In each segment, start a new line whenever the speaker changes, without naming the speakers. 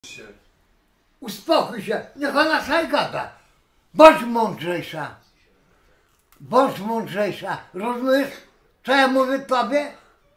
się.
Uspokój się, niech ona sobie gada. Bądź mądrzejsza. Bądź mądrzejsza. Rozumiesz, co ja mówię tobie?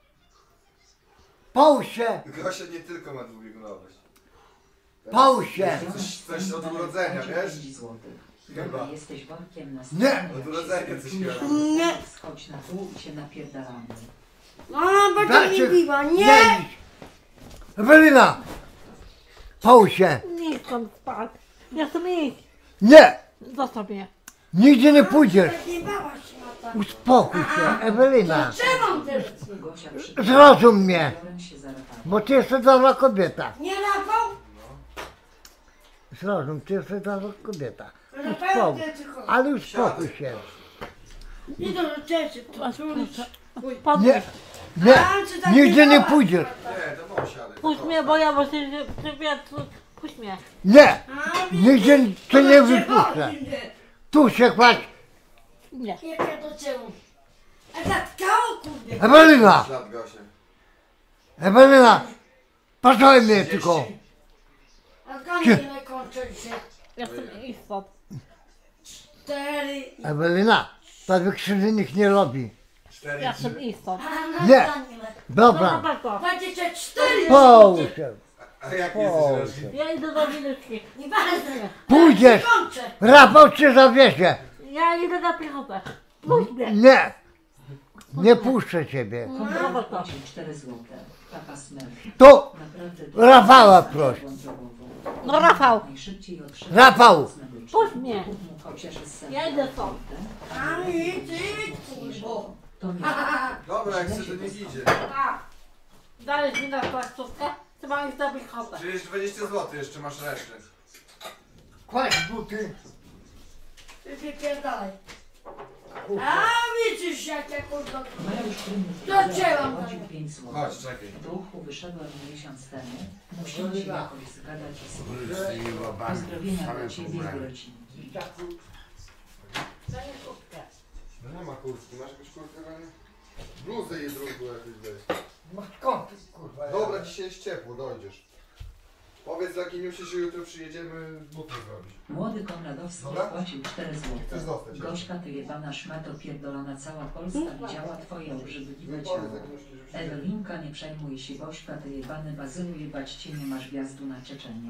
Połóż się.
Gosia nie tylko ma dwubiegunowość.
Połóż się.
Coś od urodzenia, wiesz?
Chyba. Jesteś workiem na
Nie.
Od urodzenia coś chyba.
Nie. Schodź na dół i się napierdalamy.
Mama bardzo mnie biła, nie!
idź. Ewelina. Połóż się.
Nie chcę spać. Ja chcę iść.
Nie.
Zostaw mnie.
Nigdzie nie pójdziesz.
Nie bała się mata.
Uspokój się, Ewelina.
Czemu też?
Gosia
Zrozum mnie.
przybiorem się zarapała.
Bo ty jesteś dobra kobieta.
Nie Rafał?
Zrozum, ty jesteś dobra kobieta.
Rafał,
Uspokój.
ty tylko.
Ale uspokój się.
Nie do rzeczy, to
Podnieś.
Nie. Nie. Nigdzie nie pójdziesz.
Nie, to mąż siadaj.
Puść mnie, bo ja muszę się przybiec. Puść mnie.
Nie. Nigdzie cię nie wypuszczę. Tu się kładź.
Nie.
Jak ja do czemu? A zatkało kurde.
Ewelina.
Ślad Gosia.
Ewelina. Patrzaj mnie tylko.
A skąd nie kończy się?
Ja chcę iść stąd.
4.
Ewelina. Tak krzywdy nikt nie robi.
Ja chcę iść stąd.
Nie. Dobra.
Bardzo.
24.
Połóż się.
A jak
Połóż
jesteś
się.
Ja idę do Wieleczki.
Nieważne.
Pójdziesz.
Kończę.
Rafał cię zawiezie.
Ja idę na piechotę. Puść mnie.
Nie. Nie puszczę ciebie.
Zobacz to.
Płacił 4 złote. Papa Smurf.
To
Naprawdę
Rafała proś.
No Rafał.
Najszybciej otrzymał
Rafał.
pomoc medyczną.
Puść mnie.
Kup mu chociaż z
Ja idę stąd.
A idź, kurbo.
To nie.
Dobra, jak sobie to nie idzie.
Dajesz mi na taksówkę. Trzeba iść na piechotę.
Przecież 20 zł jeszcze masz resztę.
Kładź buty.
Wypierdalaj. A widzisz jak ja kurwa.
Mariusz
Zaczęłam.
płacił 5 zł.
Chodź, czekaj.
Duchu wyszedłem miesiąc temu. Musimy się jakoś zgadać i sobie. Pozdrowienia dla ciebie i rodzinki.
No nie ma kurtki, masz jakąś kurtkę na nie? Bluzę jej drugą jakąś weź.
No skąd ty, kurwa?
Dobra, dzisiaj jest ciepło, dojdziesz. Powiedz Lakiniusie, że jutro przyjedziemy buty zrobić.
Młody Konradowski
Dobra?
płacił 4
Chcesz
zł.
zostać?
Gośka, ty jebana szmato pierdolona, cała Polska widziała twoje obrzydliwe
Powiedz
ciało.
Lakiniusie, że przyjedziemy.
Ewelinka, nie przejmuj się, Gośka, ty jebany bazylu, jebać cię, nie masz wjazdu na Czeczenię.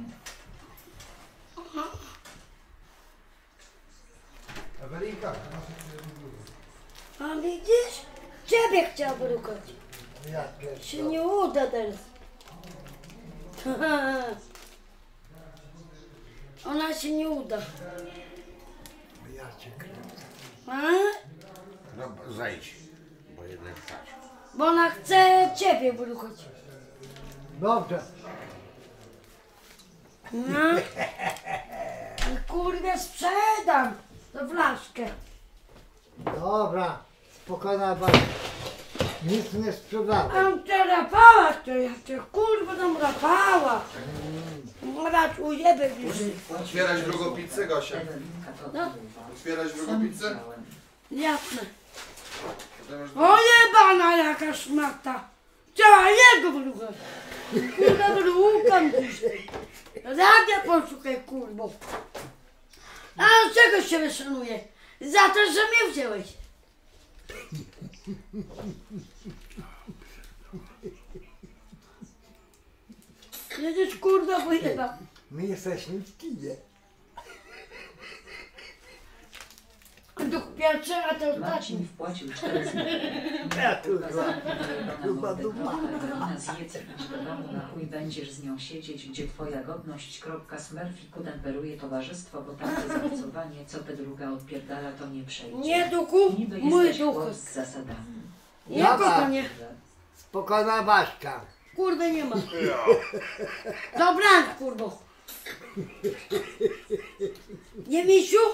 Ewelinka.
A widzisz? Ciebie chciał brukać.
Ja
Się nie uda teraz. Ona się nie uda.
cię
A?
No zejdź, bo jednak tak.
Bo ona chce ciebie brukać.
Dobrze.
No. I kurde sprzedam tę flaszkę.
Dobra. Spokojna baba. Nic nie sprzedałem.
Mam cię Rafała, to ja cię kurwa tam Rafała. Racz ujebę już.
Otwierać drugą pizzę, Gosia.
Ewelinka, to
No.
kurwa.
Otwierać drugą
Sam
pizzę?
widziałem.
Jasne.
Potem masz
O jebana jaka szmata. Chciała jego brukać. Kurwa brukam dzisiaj. Radia poszukaj kurbo. A z czego się wyszanuję? Za to, że mnie wziąłeś. Jedziesz kurwa pojeba.
My jesteśmy w kinie.
Duch pierwszy, a to ostatni.
Marcin wpłacił 4 zł.
Ja tu
Chyba Ewelina zjedz, idź do domu, na chuj będziesz z nią siedzieć, gdzie twoja godność. Smurfiku temperuje towarzystwo, bo takie zarcowanie, co te druga odpierdala, to nie przejdzie.
Nie duchu,
Niby
mój
jesteś
duch.
chłop z zasadami.
Jako to nie.
Spokojna Baśka.
Kurde nie ma. Dobra, kurbo. Nie misiu?